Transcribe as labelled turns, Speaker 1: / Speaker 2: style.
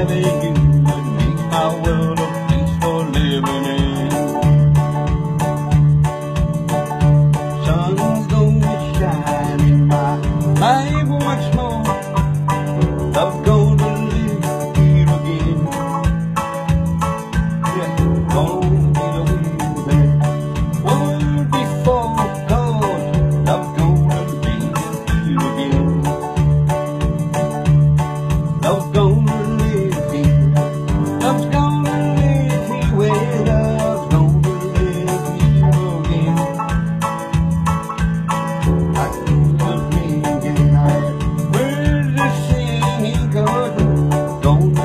Speaker 1: having you and make my world a place for living in. Sun's gonna shine in my life once more. I'm gonna live here again. Yeah, gonna be the way that was before, 'cause I'm gonna live here again. I'm gonna live here. I'm gonna live here. Well, I'm gonna live here again. I couldn't again. I heard the singing, 'cause I'm gonna